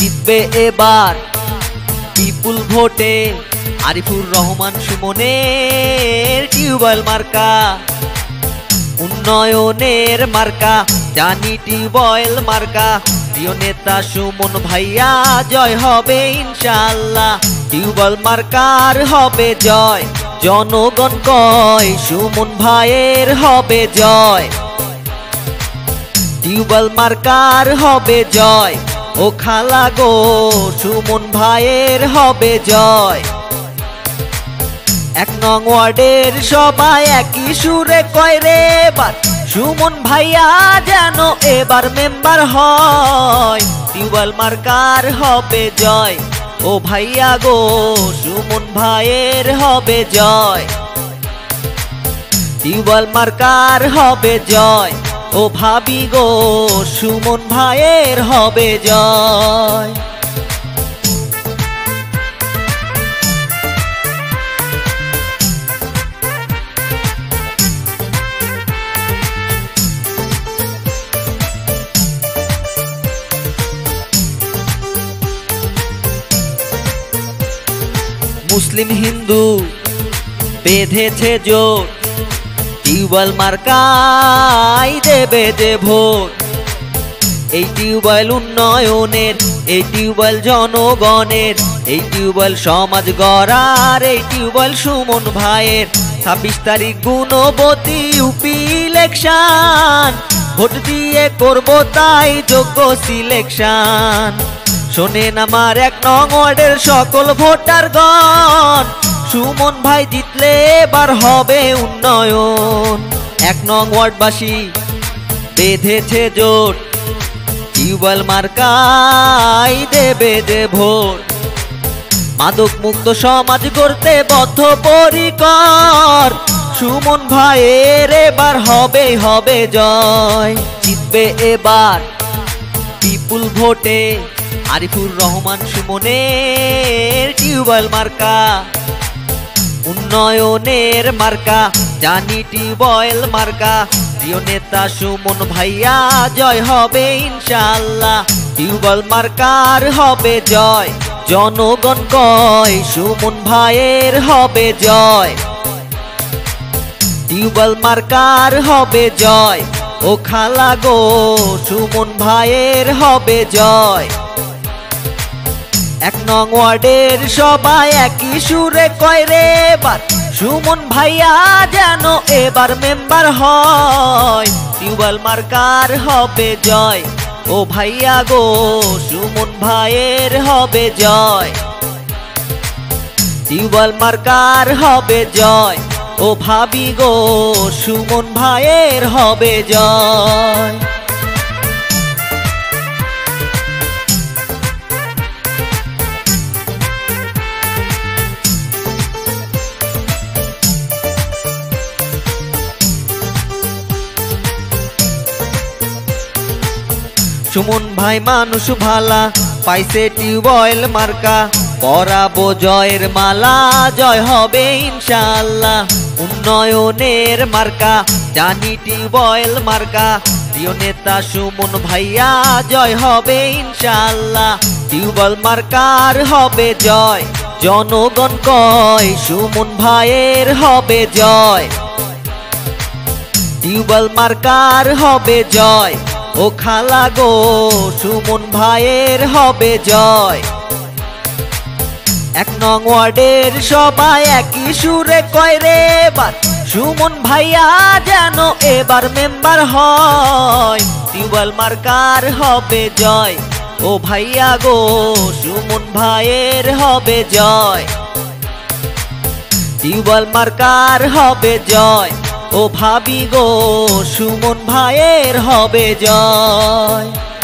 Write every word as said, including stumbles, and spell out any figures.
জিতবে এবার বিপুল ভোটে আরিফুর রহমান সুমনের টিউবওয়েল মার্কা, উন্নয়নের মার্কা জানি টিউবওয়েল মার্কা। প্রিয় নেতা সুমন ভাইয়া জয় হবে ইনশাআল্লাহ, টিউবওয়েল মার্কার হবে জয়। জনগণ কয় সুমন ভাইয়ের হবে জয়, টিউবওয়েল মার্কার হবে জয়। ও খালা গো সুমন ভাইয়ের হবে জয়। এক নং ওয়ার্ডের সবাই একই সুরে কয় রে এবার সুমন ভাইয়া যেন এবার মেম্বার হয়, টিউবওয়েল মার্কার হবে জয়। ও ভাইয়া গো সুমন ভাইয়ের হবে জয়, টিউবওয়েল মার্কার হবে জয়। ও ভাবি গো সুমন ভাইয়ের হবে জয়। মুসলিম হিন্দু বেঁধেছে জোট, টিউবওয়েল মার্কাই দেবে যে ভোট। এই টিউবওয়েল উন্নয়নের, এই টিউবওয়েল জনগণের, এই টিউবওয়েল সমাজ গড়ার, এই টিউবওয়েল সুমন ভাইয়ের। ছাব্বিশ তারিখ গুণবতী ইউপি ইলেকশন, ভোট দিয়ে করবো তাই যোগ্য সিলেকশন। শোনেন আমার এক নং ওয়ার্ডের সকল ভোটারগণ, সুমন ভাই জিতলে এবার হবে উন্নয়ন। এক নং ওয়ার্ডবাসী বেঁধেছে জোট, টিউবওয়েল মার্কাই দেবে যে ভোট। মাদক মুক্ত সমাজ গড়তে বদ্ধপরিকর, সুমন ভাইয়ের এবার হবে হবে জয়। জিতবে এবার বিপুল ভোটে আরিফুর রহমান সুমনের টিউবওয়েল মার্কা, উন্নয়নের মার্কা জানি টিউবওয়েল মার্কা। প্রিয় নেতা সুমন ভাইয়া জয় হবে ইনশাআল্লাহ, টিউবওয়েল মার্কার হবে জয়। জনগণ কয় সুমন ভাইয়ের হবে জয়, টিউবওয়েল মার্কার হবে জয়। ও খালা গো সুমন ভাইয়ের হবে জয়। এক নং ওয়ার্ডের সবাই একই সুরে কয় রে এবার সুমন ভাইয়া যেন এবার মেম্বার হয়, টিউবওয়েল মার্কার হবে জয়। ও ভাইয়া গো সুমন ভাইয়ের হবে জয়, টিউবওয়েল মার্কার হবে জয়। ও ভাবি গো সুমন ভাইয়ের হবে জয়। সুমন ভাই মানুষ ভালা পাইছে টিউবওয়েল মার্কা, পরাবো জয়ের মালা জয় হবে ইনশাআল্লাহ। উন্নয়নের মার্কা জানি টিউবওয়েল মার্কা, প্রিয় নেতা সুমন ভাইয়া জয় হবে ইনশাআল্লাহ, টিউবওয়েল মার্কার হবে জয়। জনগণ কয় সুমন ভাইয়ের হবে জয়, টিউবওয়েল মার্কার হবে জয়। ও খালা গো সুমন ভাইয়ের হবে জয়। এক নং ওয়ার্ডের সবাই একই সুরে কয় রে এবার সুমন ভাইয়া যেন এবার মেম্বার হয়, টিউবওয়েল মার্কার হবে জয়। ও ভাইয়া গো সুমন ভাইয়ের হবে জয়, টিউবওয়েল মার্কার হবে জয়। ও ভাবি গো সুমন ভাইয়ের হবে জয়।